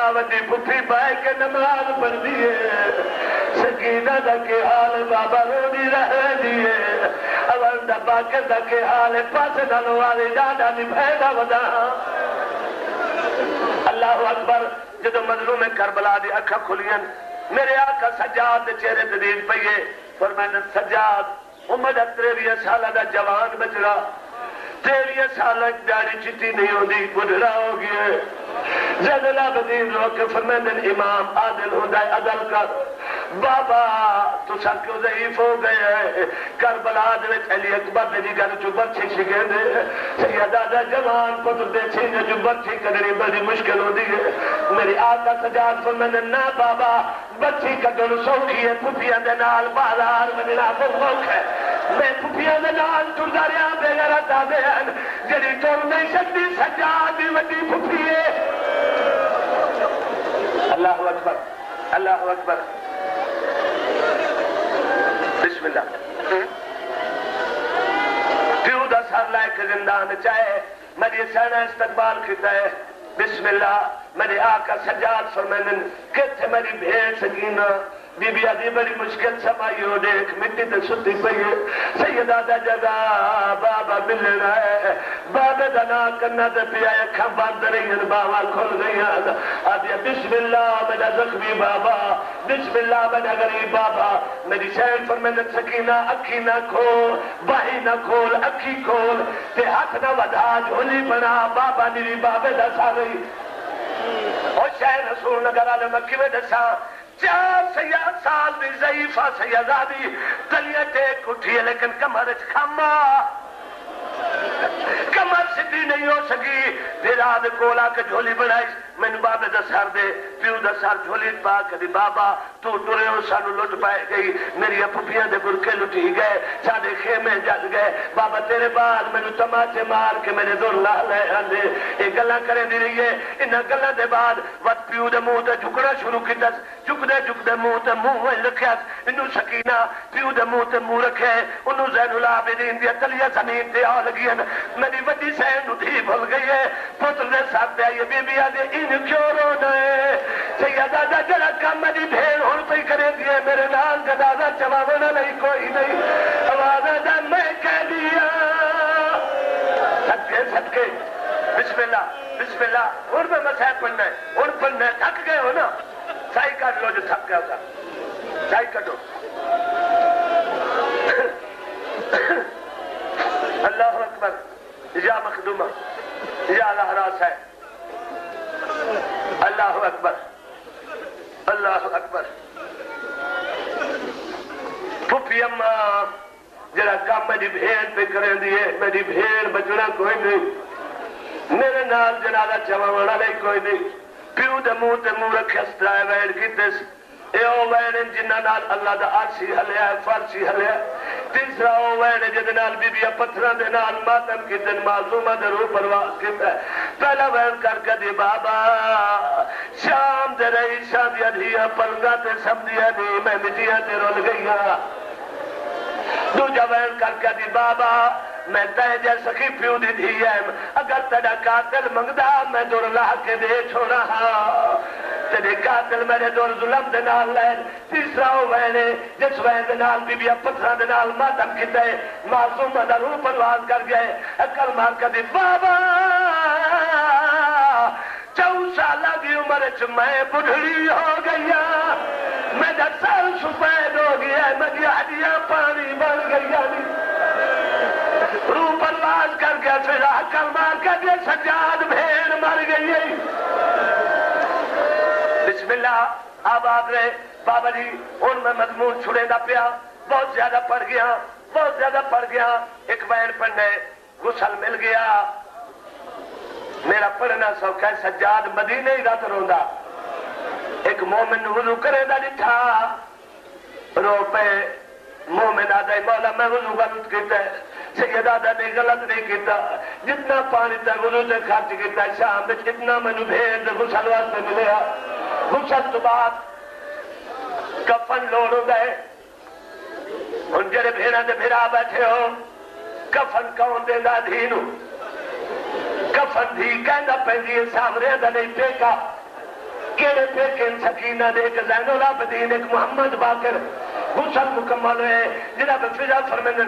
وڈی پٹھی پائے کے نماز پڑھ دیے سکینہ دا کے حال بابا رونی رہ دیے اول دبا کے دا کے حال پاس نلواری جانا نبھینا ودا اللہ اکبر جدو مظلوم کربلا دی اکھا کھلین میرے آقا سجاد دے چہرے دلیل پئیے فرمائے سجاد عمر 23 سالہ دا جوان بچڑا 23 سالہ داڑھی چٹی نہیں ہو دی بڑھڑا ہو گیا زین العابدین رو کے فرمائے امام عادل ہو دائے عدل کر بابا تو سا کیوں ضعیف ہو گئے کربلا دے علی اکبر دے دی گھر چو بچے شکے دے سیدہ دا جوان پتر دے چھینے جو بچے کرنی بڑی مشکل ہو دی ہے میری آقا سجاد فرمائے نا بابا بچی کڈن سوکھی ہے پھپیاں دے نال بازار مننا بہت ہے میں پھپیاں دے نال ٹرداریا بے غیرتا دے ہیں جڑی ٹر نہیں سکتی سجاد دی وڈی پھپی ہے اللہ اکبر اللہ اکبر بسم اللہ پیو دا سر لائے کے زندان چاہے میری سینہ استقبال کیتا ہے بسم اللہ میری آقا سجاد فرمینن کہتے میری بھیڑ سکینہ بی بی آدھی بڑی مشکل سمائی ہو دیکھ مٹی تے ستی پئیے سیدہ دا جگہ بابا مل رہا ہے بابا دنا کرنا تے پیا اکھاں بند رہی ہیں بابا کھل گئی ہیں آدھیا بسم اللہ میرا زخمی بابا بسم اللہ میرا غریب بابا میری شہر فرمینن سکینہ اکھی نہ کھول باہی نہ کھول اکھی کھول تے ہاتھ نہ ودا جھولی بنا بابا نیری بابے دا سارئی اور شہر رسول نگر عالم مکی میں دسا 4 سال بھی ضعیفہ سیدادی تلیہ ٹیک اٹھی ہے لیکن کمر کھما کمر سدھی نہیں ہو سکی پھر آدھ کولا کے جھولی بڑھائی میں نے بابے دا سر دے پیو دا سر جھولی پا کری بابا تو ٹرے ہو سانو لٹ پائے گئی میری پھپیاں دے برکے لٹی گئے سارے خیمے جل گئے بابا تیرے بعد میں نے تماچے مار کے میرے دور لا لے آندے ایک گلہ کرے دی رہی ہے انہا گلہ دے بعد وقت پیو دے منہ تے جھکڑا شروع کی دس جھک دے منہ تے منہ ہوئے لکھے انہوں سکینہ پیو دے منہ تے منہ رکھے انہوں زین العابدین دیا تلیہ زمین تے آ لگی ہے میری وڈی سین اٹھی بھول گئی ہے پتر دے ساتھ دے آئیے بی بی آدھے ان کیوں رونا ہے سیدہ دا جڑا کام میری بھیڑ ہون پہ کرے دیئے میرے نام جدازہ چواونا نہیں کوئی نہیں آوازہ دا میں کہہ دیا صدقے بسم اللہ ان میں مسائب پڑھنا ہے ان پڑھنا ہے تھک گئے ہو نا سائی کٹ لو جو تھک گیا ہوگا سائی کٹو اللہ اکبر یا مخدومہ یا لہراس ہے اللہ اکبر اللہ اکبر پھپی اماں جڑا کام میری بھیڑ پہ کریں دیئے میری بھیڑ بچڑا کوئی نہیں میرے نال جنازہ چواونا نہیں کوئی نہیں پیو دے منہ تے منہ رکھے سترائے ویڑ کی تیس اے او ویڑن جنہ نال اللہ دا عرشی حلیا ہے فرشی حلیا ہے تیسرا او ویڑن جنہ نال بی بی پتھران دے نال ماتم کی دن معصومہ دے روح پرواز کیتا ہے پہلا ویڑن کر کے دی بابا شام دے رہی شادیاں دیا پلگا تے سب دیا نہیں میں مٹیاں تے رول گئی دوجہ ویڑن کر کے دی بابا میں تہ جیسا کی پیو دی دی ہے اگر تیرا قاتل منگدہ میں دور لاہ کے دے چھوڑا تیرے قاتل میرے دور ظلم دے نال لین تیسرا ہو وینے جس وین دے نال بی بی پتھران دے نال ماتم کی دے معصوم دا روح پرواز کر گئے اکل مار کر دی بابا 4 سالہ دی عمر چ میں بڑھڑی ہو گیا میرا سر سفید ہو گیا میری ہڈیاں پانی بن گیا روح پرواز کر گیا پھر عقل مار کر دے سجاد بھیڑ مر گئی بسم اللہ آباد رہے بابا جی ان میں مضمون چھڑے نہ پیا بہت زیادہ پڑھ گیا ایک بین پڑھنے غسل مل گیا میرا پڑھنا سوکھا ہے سجاد مدینے ہی رات روندا ایک مومن وضو کرے دا جٹھا رو پہ مومن آدھا مولا میں وضو غلط کیتا ہے سید آدھا نے غلط نہیں کیتا جتنا پانی تا وضو سے خرچ کیتا شام میں اتنا منو بھیڑ غسل واسطے ملیا غسل تو بعد کفن لوڑ گئے ان جڑے بھیڑا دے بھیڑا بیٹھے ہو کفن کون دے دا دھینو کفن دھی کہنا پہنجی سامرے دا نہیں پیکا کیڑے پیکن سکینہ دے ایک زین العابدین ایک محمد باقر غسل مکمل ہوئے جناب فضا فرمائیں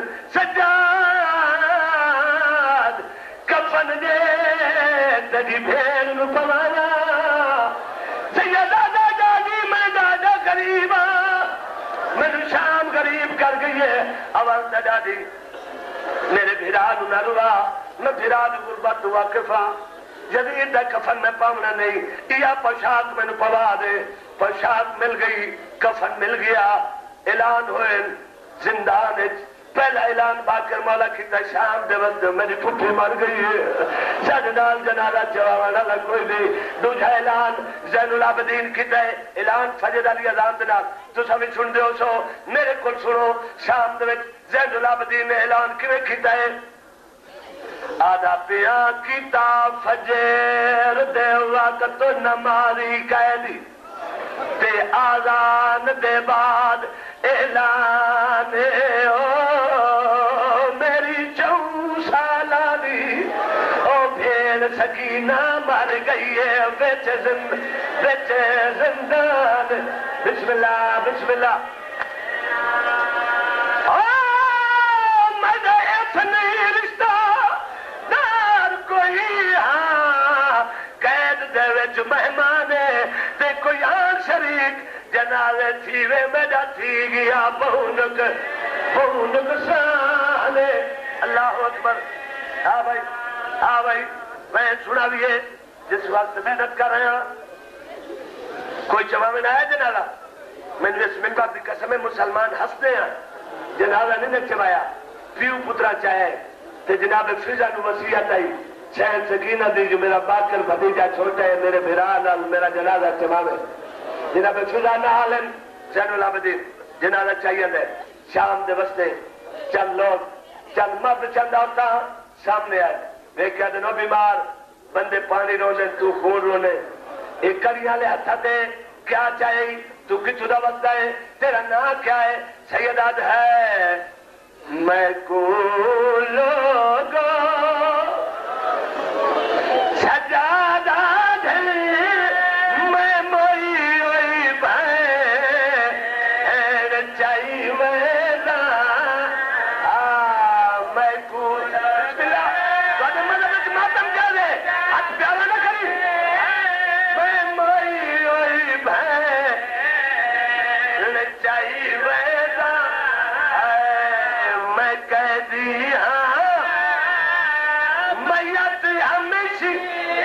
سجاد کفن دے تجھی بھیڑ نو پوانا سیدہ دادی میں دادا غریبا میں شام غریب کر گئی ہے آواز دادی میرے بھیران نہ روا میں بھیران غربت واقفہ جدید دا کفن میں پاؤنا نہیں یا پوشاک میں نے پوا دے پوشاک مل گئی کفن مل گیا اعلان ہوئے زندان پہلا اعلان باقر مولا کی تا شام دے وقت میری پھوٹی مر گئی ہے سجدال جنازہ جوانا لگ کوئی نہیں دوجہ اعلان زین العابدین کی تا اعلان فجر علی اذان دینا تو سبھی سن دے ہو سو میرے کل سنو شام دے وقت زین العابدین نے اعلان کی تا ہے آدھا پیا کتاب فجر دے وقت نماری قیدی تے آزان دے بعد اعلان او میری 4 سالانی او بھیڑ سکینہ مر گئی ہے بچ زندان بسم اللہ بسم اللہ مہمانے تے کوئی آن شریک جنازے تھیوے میں جا تھی گیا بہونک سانے اللہ اکبر ہاں بھائی میں سنا بھی ہے جس وقت محنت کر رہے ہیں کوئی جمع میں نہ آیا جنازہ میں نے اس منبر کی قسم مسلمان ہنستے ہیں جنازہ نہیں چبایا پیو پترا چاہے تے جناب فضا نو وصیت آئی شہر سکینہ دی جو میرا باقر بھتیجا چھوٹا ہے میرے بھران میرا جنازہ چماوے جناب فضا نہ حالن زین العابدین جنازہ چاہیے دے شام دے وستے چند لوگ چند مرد چند عورتاں سامنے آئے دیکھا دنو بیمار بندے پانی رونے تو خون رونے ایک کریاں لے ہتھا دے کیا چاہیے تو کچھ دا وقت ہے تیرا نام کیا ہے سیداد ہے میں کو لوگو سجادہ دے میں موئی ہوئی بھین چاہی ویدہ میں کو بسم اللہ تو آدھے مذہب ماتم کیا دے ہاتھ پیارا نہ کری میں موئی ہوئی بھین چاہی ویدہ میں کہہ دیا میت ہمیشی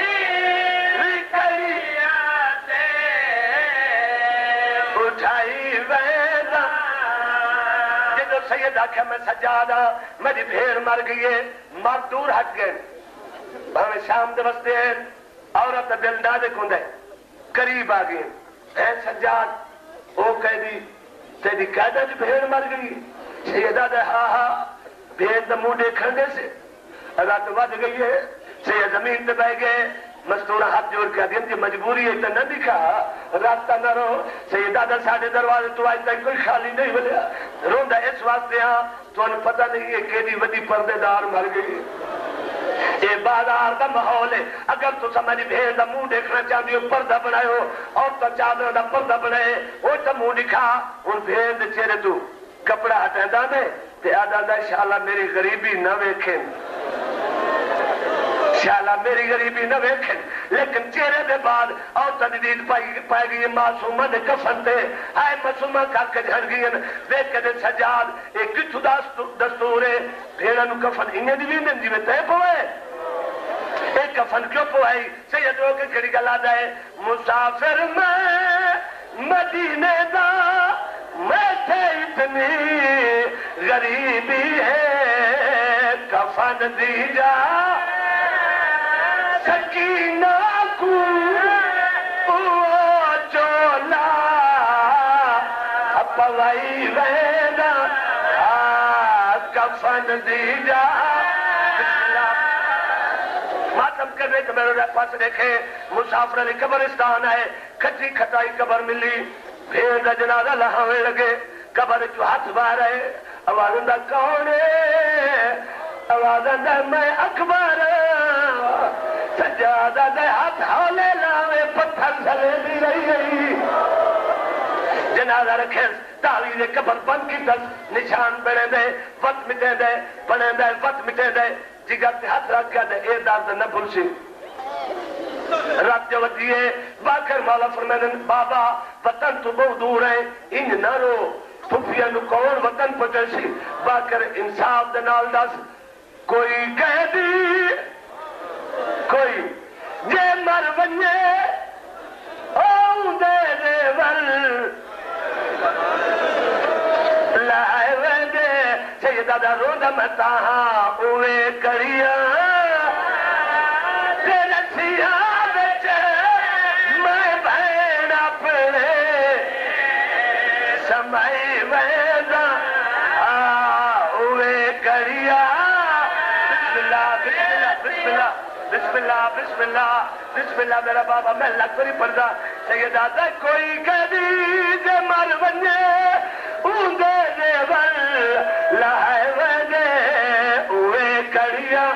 اٹھائی ویدہ جدو سید آکھا میں سجادہ میری بھیڑ مر گئی ہے مر دور ہٹ گئے ہمیں شام دے بستے ہیں عورت دل نادے کندے قریب آگئے اے سجاد او کہہ دی تیری قیدہ جو بھیڑ مر گئی سیدہ دے ہاں بھیڑ دا منہ دیکھن دے سے اگر تو ود گئی ہے سید زمین پہ بہ گئے مستورہ ہاتھ جوڑ کے دیم جی مجبوری ہے تو نہ دکھا راستہ نہ رو سیدہ دا ساڑھے دروازے تو آج تک کوئی خالی نہیں ملیا روندہ اس واسطے ہاں تو انہیں پتہ نہیں ہے کہ وڈی پردے دار مر گئی یہ بازار دا ماحول ہے اگر تو سمجھ بھیڑ دا منہ دیکھنا چاہتی ہو پردہ بنائے ہو اور تو چادر دا پردہ بنائے وہ تو منہ دکھا ان بھیڑ دے چہرے تو کپڑا ہٹائیں دانے تے آدھا دا انشاءاللہ میری غریبی نہ ویکھیں انشاءاللہ میری غریبی نہ ویکھیں لیکن چہرے دے بعد اور تجدید پائے گئی معصومہ دے کفن تے آئے معصومہ کھاک کے جھڑ گئی دیکھ کے دے سجاد ایک کچھ دستور ہے بھیڑا نو کفن انہیں دیوین جی میں تے پوئے ایک کفن کیوں پوائی سید رو کے کھڑی گلا دائے مسافر میں مدینے دا میں تھے اتنی غریبی ہے کفن دی جا سکینہ کو چولا پوائی وینا کفن دی جا ماتم کرنے کے میرے پاس دیکھے مسافر علی قبرستان ہے کھٹی کھٹائی قبر ملی بھیڑ دا جنازہ لہاوے لگے قبر جو ہاتھ باہر ہے آواز اندہ کون ہے آواز اندہ میں اکبر سجادہ دے ہاتھ ہولے لاوے پتھر سلے دی رہی گئی جنازہ رکھے تالی دے قبر بند کی دس نشان بنے دے وقت مٹے دے بنے دے وقت مٹے دے جگر تے ہاتھ رکھ کے دے اے دار دے نہ بھلشی رب جو ودیے باکر مولا فرمائن بابا وطن تو بہت دور ہے ان نہ رو پھوپھیا نو کون وطن پہنچے باکر انصاف دے نال دس کوئی کہہ دی کوئی جے مر ونجے او دے دے ول لائے ویندے سیدہ دا روندہ متاہا اوے کریا تیرے سیاہ بچے میں بہن اپنے سمائی ویندہ اوے کریا بسم اللہ بسم اللہ بسم اللہ میرا بابا میں لگ نہیں پڑھتا سیدہ دا کوئی کہہ دیجے مر ونجے اوندے دے ول لائے ویندے اوے کریا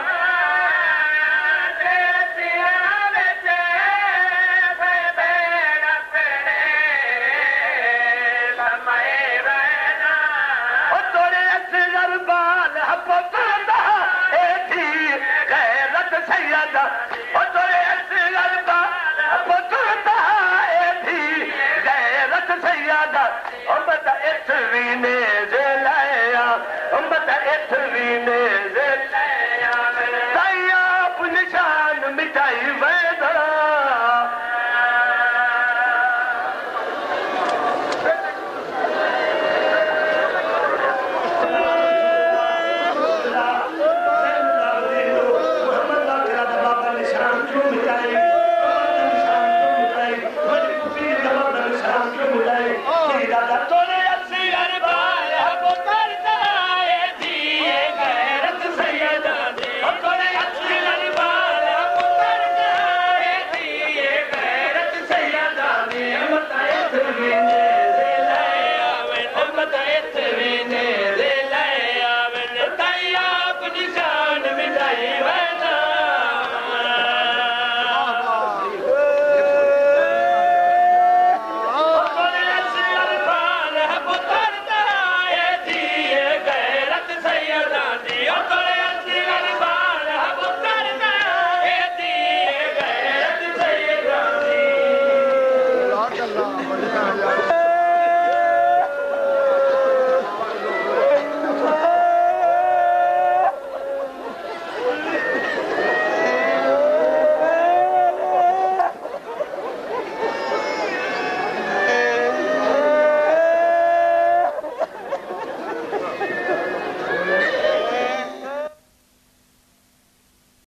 غیرت سیادہ اور بتا اس وینے